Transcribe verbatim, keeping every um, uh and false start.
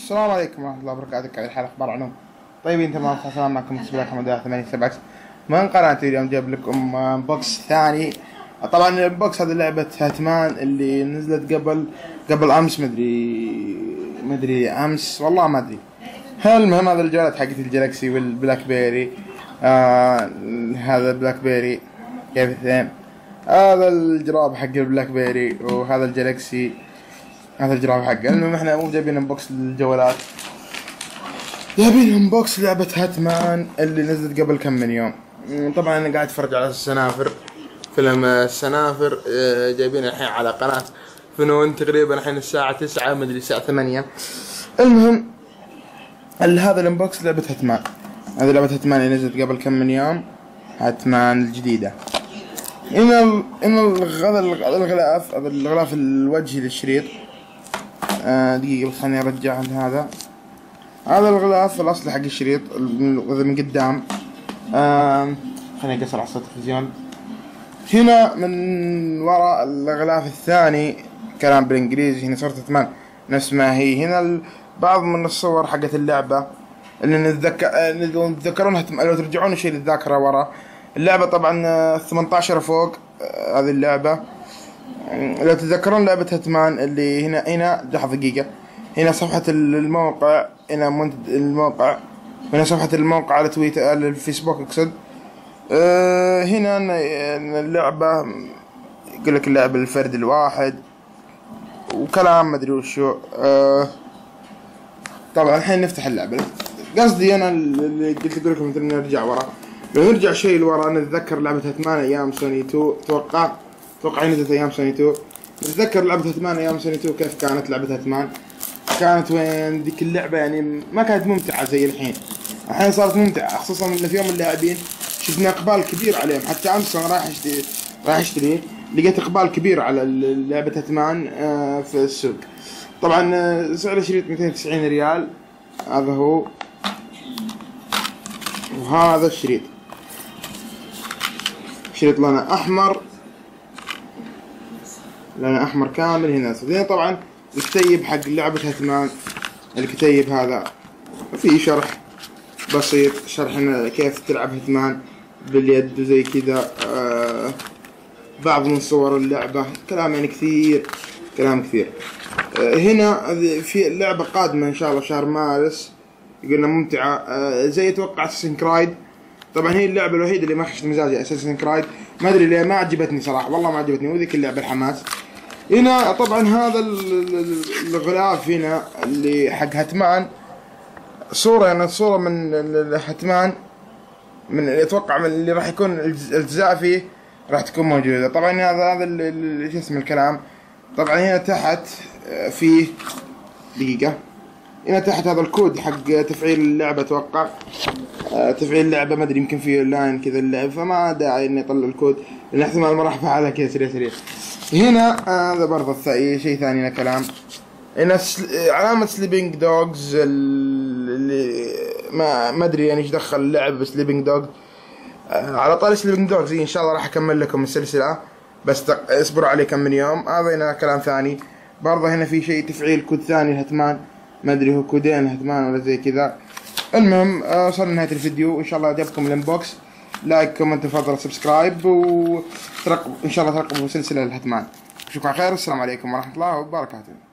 السلام عليكم ورحمة الله وبركاته. كيف الحال؟ أخبار عنهم طيبين تمام؟ السلام معكم بسم الله الرحمن الرحيم ثمانية سبعة من قناتي. اليوم جايب لكم بوكس ثاني. طبعا البوكس هذه لعبة هاتمان اللي نزلت قبل قبل أمس، مدري مدري أمس والله ما أدري. المهم هذا الجوالات حقت الجلاكسي والبلاك بيري. آه هذا البلاك بيري كيف اثنين، هذا الجراب حق البلاك بيري وهذا الجلاكسي هذا الجراب حقه. المهم احنا مو جايبين انبوكس للجوالات، جايبين انبوكس لعبة هاتمان اللي نزلت قبل كم من يوم. طبعا انا قاعد اتفرج على السنافر، فيلم السنافر جايبين الحين على قناة فنون تقريبا الحين الساعة تسعة مدري الساعة ثمانية. المهم هذا الانبوكس لعبة هاتمان، هذه لعبة هاتمان اللي نزلت قبل كم من يوم، هاتمان الجديدة. هنا هنا هذا الغلاف، هذا الغلاف الوجهي للشريط. آه دقيقة بس خليني ارجع هذا. هذا الغلاف الاصلي حق الشريط هذا من قدام. آه خليني اقصر على صوت التلفزيون. هنا من وراء الغلاف الثاني كلام بالانجليزي، هنا صورة هاتمان نفس ما هي. هنا بعض من الصور حقت اللعبة اللي نتذكر نتذكرونها لو ترجعون شيء للذاكرة ورا اللعبة. طبعا ثمانية عشر فوق هذه اللعبة. لو تتذكرون لعبة هاتمان اللي هنا هنا لحظة دقيقة، هنا صفحة الموقع، هنا منتدى الموقع، هنا صفحة الموقع على تويتر الفيسبوك اقصد. أه هنا اللعبة يقول لك اللعبة للفرد الواحد وكلام مدري وشو. أه طبعا الحين نفتح اللعبة. قصدي انا اللي قلت لكم مثل نرجع ورا، لو نرجع شيء لورا نتذكر لعبة هاتمان ايام سوني تو. اتوقع اتوقع نزلت ايام سوني تو. نتذكر لعبة هاتمان ايام سوني تو كيف كانت لعبة هاتمان. كانت وين ذيك اللعبة يعني ما كانت ممتعة زي الحين. الحين صارت ممتعة، خصوصا ان في يوم اللاعبين شفنا اقبال كبير عليهم. حتى امس انا رايح اشتري رايح اشتري لقيت اقبال كبير على لعبة هاتمان في السوق. طبعا سعر الشريط مئتين وتسعين ريال، هذا هو. وهذا الشريط، شريط لونه احمر، لونه احمر كامل. هنا هنا طبعا الكتيب حق لعبة هاتمان، الكتيب هذا فيه شرح بسيط، شرح كيف تلعب هاتمان باليد وزي كذا. آه بعض من صور اللعبة، كلام يعني كثير كلام كثير. آه هنا في لعبة قادمة ان شاء الله شهر مارس، قلنا ممتعة. آه زي اتوقع اساسن كرايد. طبعا هي اللعبة الوحيدة اللي ما خشت مزاجي اساسن كرايد، ما ادري ليه ما عجبتني صراحة، والله ما عجبتني، وذيك اللعبة الحماس. هنا طبعا هذا الغلاف هنا اللي حق هاتمان، صورة يعني صورة من هاتمان، من اتوقع من اللي راح يكون الاجزاء فيه راح تكون موجودة. طبعا هذا هذا شو اسم الكلام. طبعا هنا تحت فيه دقيقة، هنا تحت هذا الكود حق تفعيل اللعبة. اتوقع تفعيل اللعبة ما ادري يمكن فيه لاين كذا اللعب، فما داعي اني اطلع الكود لان احتمال ما راح افعلها كذا سريع سريع. هنا هذا برضه شيء ثاني، هنا كلام. هنا علامة سليبينج دوجز اللي ما ما ادري يعني ايش دخل اللعب بسليبينج دوج. على طاري سليبينج دوجز ان شاء الله راح اكمل لكم السلسلة، بس اصبروا علي كم من يوم. هذا هنا كلام ثاني برضه. هنا في شيء تفعيل كود ثاني لهاتمان، ما ادري هو كودين هاتمان ولا زي كذا. المهم وصلنا لنهاية الفيديو، وان شاء الله عجبكم الانبوكس. لايك كومنت تفضل سبسكرايب، وترقبوا ان شاء الله ترقبوا سلسلة الهاتمان. اشوفكم على خير، والسلام عليكم ورحمة الله وبركاته.